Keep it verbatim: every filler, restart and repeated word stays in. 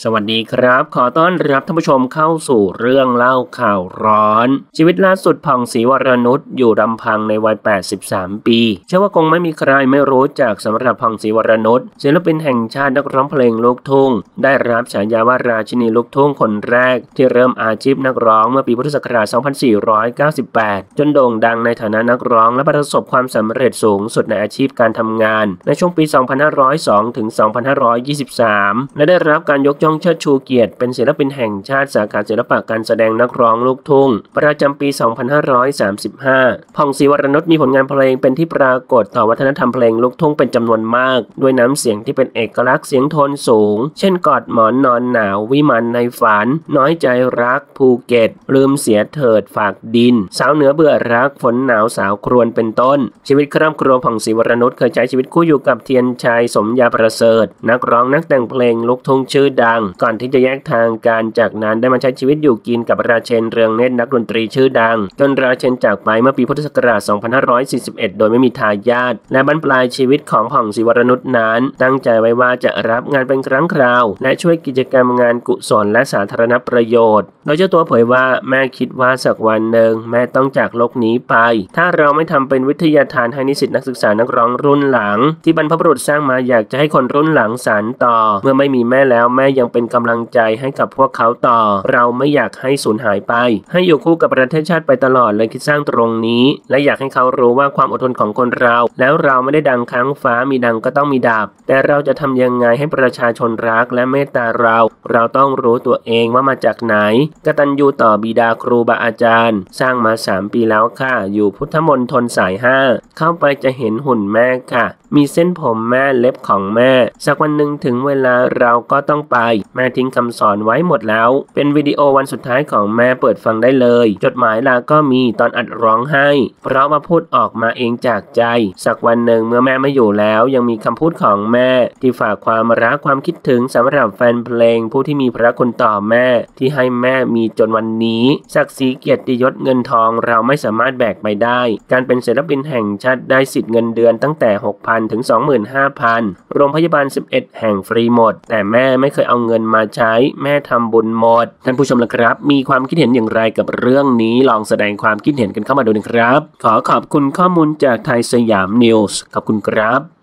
สวัสดีครับขอต้อนรับท่านผู้ชมเข้าสู่เรื่องเล่าข่าวร้อนชีวิตล่าสุดผ่องศรีวรนุชอยู่ลำพังในวัยแปดสิบสามปีเชื่อว่าคงไม่มีใครไม่รู้จักสำหรับผ่องศรีวรนุชศิลปินแห่งชาตินักร้องเพลงลูกทุ่งได้รับฉายาว่าราชินีลูกทุ่งคนแรกที่เริ่มอาชีพนักร้องเมื่อปีพุทธศักราช สองพันสี่ร้อยเก้าสิบแปด จนโด่งดังในฐานะนักร้องและประสบความสำเร็จสูงสุดในอาชีพการทำงานในช่วงปี สองพันห้าร้อยสอง ถึง สองพันห้าร้อยยี่สิบสาม และได้รับการยกย่องเชิดชูเกียรติเป็นศิลปินแห่งชาติสาขาศิลปะการแสดงนักร้องลูกทุ่งประจำปี สองพันห้าร้อยสามสิบห้า ผ่องศรีวรนุชมีผลงานเพลงเป็นที่ปรากฏต่อวัฒนธรรมเพลงลูกทุ่งเป็นจำนวนมากด้วยน้ำเสียงที่เป็นเอกลักษณ์เสียงโทนสูงเช่นกอดหมอนนอนหนาววิมานในฝันน้อยใจรักภูเก็ตลืมเสียเถิดฝากดินสาวเหนือเบื่อรักฝนหนาวสาวครวญเป็นต้นชีวิตครอบครัวผ่องศรีวรนุชเคยใช้ชีวิตคู่อยู่กับเทียนชัยสมยาประเสริฐนักร้องนักแต่งเพลงลูกทุ่งชื่อดังก่อนที่จะแยกทางการจากนั้นได้มาใช้ชีวิตอยู่กินกับราเชนเรืองเนตรนักดนตรีชื่อดังจนราเชนจากไปเมื่อปีพุทธศักราช สองพันห้าร้อยสี่สิบเอ็ด โดยไม่มีทายาทและบรรปลายชีวิตของผ่องศรีวรนุชนั้นตั้งใจไว้ว่าจะรับงานเป็นครั้งคราวและช่วยกิจกรรมงานกุศลและสาธารณประโยชน์โดยเจ้าตัวเผยว่าแม่คิดว่าสักวันหนึ่งแม่ต้องจากโลกนี้ไปถ้าเราไม่ทำเป็นวิทยาทานให้นิสิตนักศึกษานักร้องรุ่นหลังที่บรรพบุรุษสร้างมาอยากจะให้คนรุ่นหลังสานต่อเมื่อไม่มีแม่แล้วแม่ยังเป็นกำลังใจให้กับพวกเขาต่อเราไม่อยากให้สูญหายไปให้อยู่คู่กับประเทศชาติไปตลอดเลยคิดสร้างตรงนี้และอยากให้เขารู้ว่าความอดทนของคนเราแล้วเราไม่ได้ดังค้างฟ้ามีดังก็ต้องมีดาบแต่เราจะทำยังไงให้ประชาชนรักและเมตตาเราเราต้องรู้ตัวเองว่ามาจากไหนกตัญญูต่อบิดาครูบาอาจารย์สร้างมาสามปีแล้วค่ะอยู่พุทธมณฑลสายห้าเข้าไปจะเห็นหุ่นแม่ค่ะมีเส้นผมแม่เล็บของแม่สักวันหนึ่งถึงเวลาเราก็ต้องไปแม่ทิ้งคำสอนไว้หมดแล้วเป็นวิดีโอวันสุดท้ายของแม่เปิดฟังได้เลยจดหมายลาก็มีตอนอัดร้องไห้เพราะว่าพูดออกมาเองจากใจสักวันหนึ่งเมื่อแม่ไม่อยู่แล้วยังมีคำพูดของแม่ที่ฝากความรักความคิดถึงสำหรับแฟนเพลงผู้ที่มีพระคุณต่อแม่ที่ให้แม่มีจนวันนี้ศักดิ์ศรีเกียรติยศเงินทองเราไม่สามารถแบกไปได้การเป็นศิลปินแห่งชาติได้สิทธิ์เงินเดือนตั้งแต่ หกพัน ถึง สองหมื่นห้าพัน โรงพยาบาลสิบเอ็ดแห่งฟรีหมดแต่แม่ไม่เคยเอาเงินมาใช้แม่ทำบุญหมดท่านผู้ชมล่ะครับมีความคิดเห็นอย่างไรกับเรื่องนี้ลองแสดงความคิดเห็นกันเข้ามาดูนะครับขอขอบคุณข้อมูลจากไทยสยามนิวส์ขอบคุณครับ